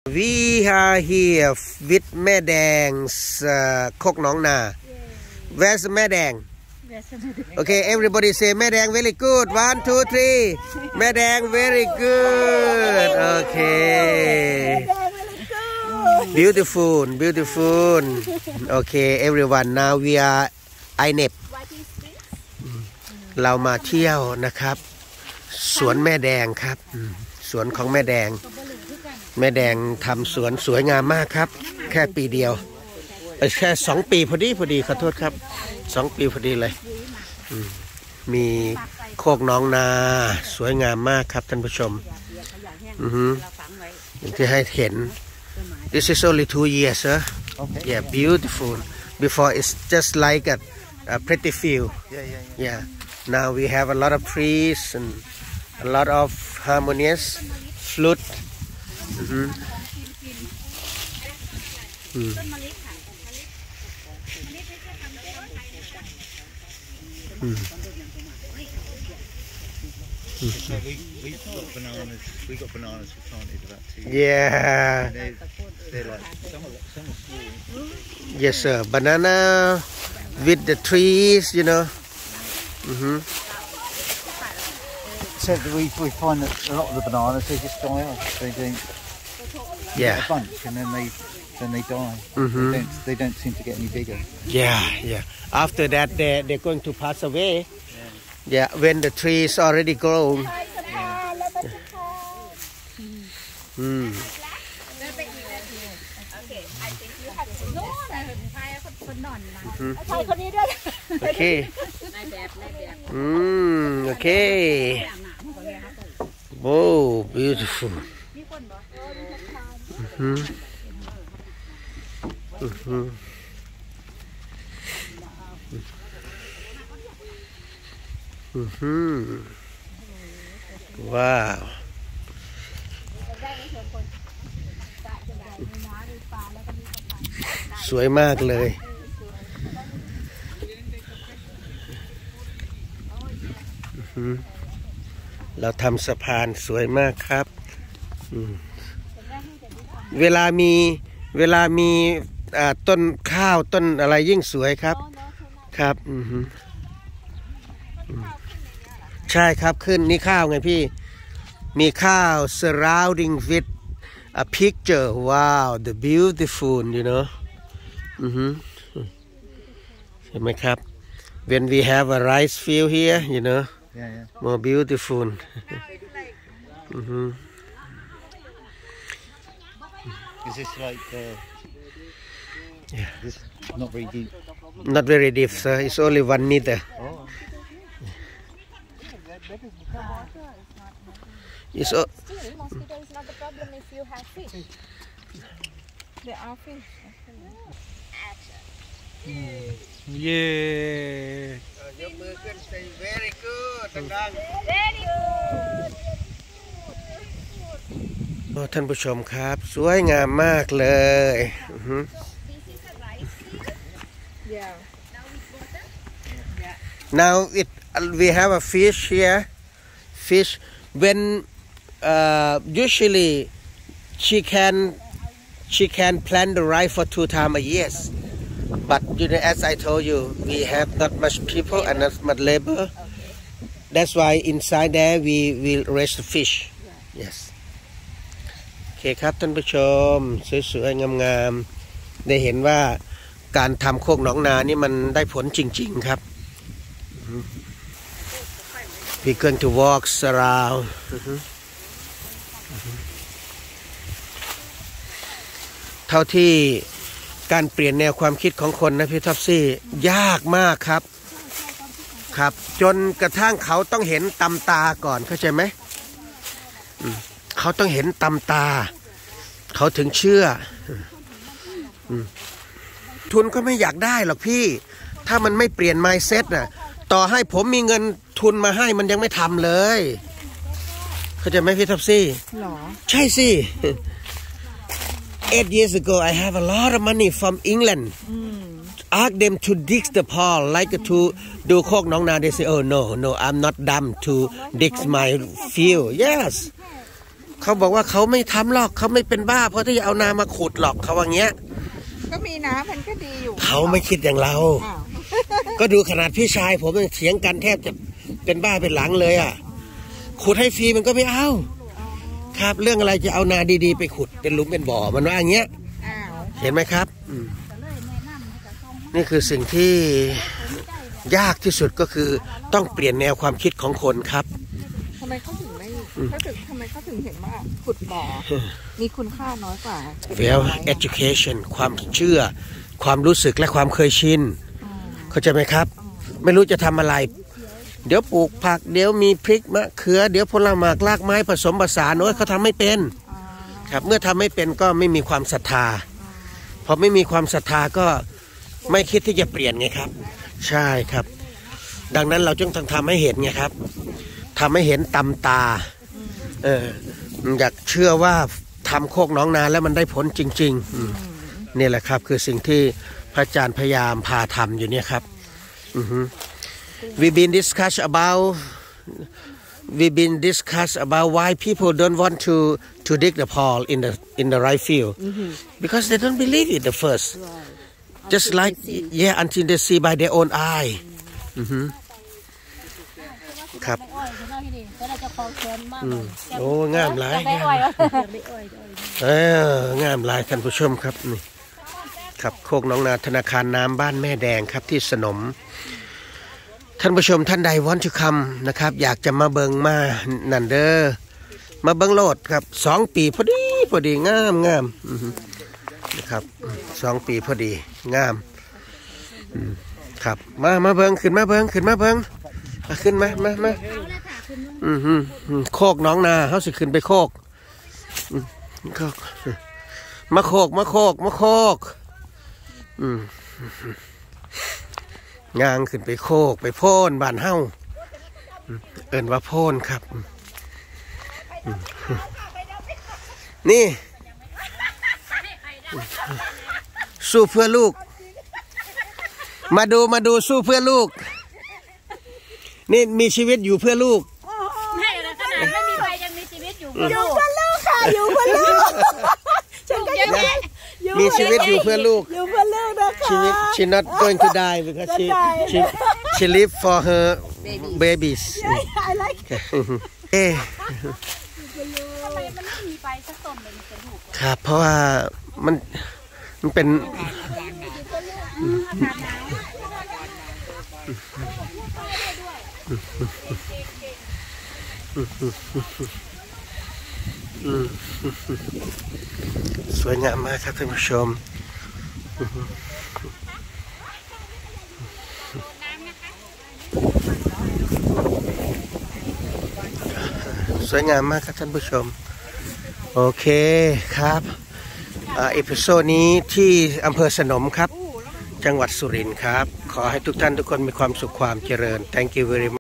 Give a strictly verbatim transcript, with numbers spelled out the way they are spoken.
We are here with แม่แดงโคกหนองนา Where's แม่แดง Okay, everybody say แม่แดง very good. One, two, three. แม่แดง very good. Okay. Beautiful, beautiful. Okay, everyone. Now we are ไอ เน็บ เรามาเที่ยวนะครับสวนแม่แดงครับสวนของแม่แดงแม่แดงทำสวนสวยงามมากครับแค่ปีเดียวแค่สองปีพอดีพอดีขอโทษครับสองปีพอดีเลยมีโคกน้องนาสวยงามมากครับท่านผู้ชมอือฮึที่ให้เห็น This is only two years sir yeah beautiful before it's just like a, a pretty field yeah now we have a lot of trees and a lot of harmonious flute mm-hmm. mm. Mm. So we we got bananas. We got bananas we planted about two years. Yeah. They're, they're like some are some are small. Yes, sir. Banana with the trees, you know. Mm-hmm. Except that we we find that a lot of the bananas they just die off. They don't. Yeah. A bunch and then they then they die. Mm-hmm. They don't they don't seem to get any bigger. Yeah, yeah. After that, they they're going to pass away. Yeah, when the tree is already grown. Yeah. Mm. Mm-hmm. Okay. Mm, okay. Whoa, beautiful. Mm-hmm. Mm-hmm. Mm-hmm. Wow.สวยมากเลยเราทำสะพานสวยมากครับเวลามีเวลามีต้นข้าวต้นอะไรยิ่งสวยครับครับใช่ครับขึ้นนี่ข้าวไงพี่มีข้าว surrounding with a picture wow the beautiful you know เห็นไหมครับ when we have a rice field here you know yeah, yeah. more beautiful mm-hmm. Is this like uh, yeah this not very deep not very deep sir it's only one meter oh. It's all mosquito is not the problem if you have fish. There are fish. Yeah. ยกมือขึ้น say very good ดังๆ Very good. ท่านผู้ชมครับสวยงามมากเลย Yeah. Now it we have a fish here fish when uh, usually she can she can plant the rice for two times a year but you know as I told you we have not much people and not much labor that's why inside there we will raise the fish yes โอเคครับท่านผู้ชมสวยๆงามๆได้เห็นว่าการทำโคกหนองนานี่มันได้ผลจริงๆครับ We're going to walk around เท่าที่การเปลี่ยนแนวความคิดของคนนะพี่ท็อปซี่ยากมากครับครับจนกระทั่งเขาต้องเห็นตำตาก่อนเข้าใจไหมเขาต้องเห็นตำตาเขาถึงเชื่อทุนก็ไม่อยากได้หรอกพี่ถ้ามันไม่เปลี่ยน mindset น่ะต่อให้ผมมีเงินทุนมาให้มันยังไม่ทำเลยเข้าใจไหมพี่ท็อปซี่หรอใช่สิ eight years ago I have a lot of money from England ask them to dig the pond like to ดูโคกน้องนา they say oh no no I'm not dumb to dig my field yes เขาบอกว่าเขาไม่ทำหรอกเขาไม่เป็นบ้าเพราะที่จะเอานามาขุดหรอกเขาว่างี้ก็มีน้ำมันก็ดีอยู่เขาไม่คิดอย่างเราก็ดูขนาดพี่ชายผมยังเถียงกันแทบจะเป็นบ้าเป็นหลังเลยอ่ะขุดให้ฟรีมันก็ไม่เอาครับเรื่องอะไรจะเอานาดีๆไปขุดเป็นหลุมเป็นบ่อมันว่าอย่างเงี้ยเห็นไหมครับนี่คือสิ่งที่ยากที่สุดก็คือต้องเปลี่ยนแนวความคิดของคนครับทำไมเขาถึงไม่เขาถึงทำไมเขาถึงเห็นว่าขุดบ่อมีคุณค่าน้อยกว่า well education ความเชื่อความรู้สึกและความเคยชินเข้าใจไหมครับไม่รู้จะทำอะไรเดี๋ยวปลูกผักเดี๋ยวมีพริกมะเขือเดี๋ยวผลไม้รากไม้ผสมผสานโน้ยเขาทำไม่เป็นครับเมื่อทำไม่เป็นก็ไม่มีความศรัทธาพอไม่มีความศรัทธาก็ไม่คิดที่จะเปลี่ยนไงครับใช่ครับดังนั้นเราจึงต้องทำให้เห็นไงครับทำให้เห็นตำตาเอออยากเชื่อว่าทำโคกหนองนาแล้วมันได้ผลจริงๆนี่แหละครับคือสิ่งที่พระอาจารย์พยายามพาทำอยู่เนี่ยครับ we been discuss about we been discuss about why people don't want to to dig the pole in the in the right field because they don't believe it the first just like yeah until they see by their own eye ครับโอ้งามหลายเอองามหลายท่านผู้ชมครับนี่ครับโคกหนองนาธนาคารน้ำบ้านแม่แดงครับที่สนมท่านผู้ชมท่านใดwant to comeนะครับอยากจะมาเบิงมานันเดอร์มาเบิงโลดครับสองปีพอดีพอดีงามงามนะครับสองปีพอดีงามครับมามาเบิงขึ้นมาเบิงขึ้นมาเบิงขึ้นมามามาอืมโคกหนองนาเขาสิขึ้นไปโคกโคกมาโคกมาโคกมาโคกอืมงางขึ้นไปโคกไปโพ่นบ้านเฮาเอิ้นว่าโพ่นครับนี่สู้เพื่อลูกมาดูมาดูสู้เพื่อลูกนี่มีชีวิตอยู่เพื่อลูกไม่ละขนาดไม่มีใครยังมีชีวิตอยู่เพื่อลูกอยู่เพื่อลูกค่ะอยู่เพื่อลูกฉันก็ยังมีชีวิตอยู่เพื่อลูกอยู่เพื่อลูกนะคะชีวิต she not going to die because she she she live for her babies I like เอ๊ะทำไมมันไม่มีใบสักต้นเลยจะลูกครับเพราะว่ามันมันเป็นสวยงามมากครับท่านผู้ชมสวยงามมากครับท่านผู้ชมโอเคครับเอพิโซดนี้ที่อำเภอสนมครับจังหวัดสุรินทร์ครับขอให้ทุกท่านทุกคนมีความสุขความเจริญ Thank you very much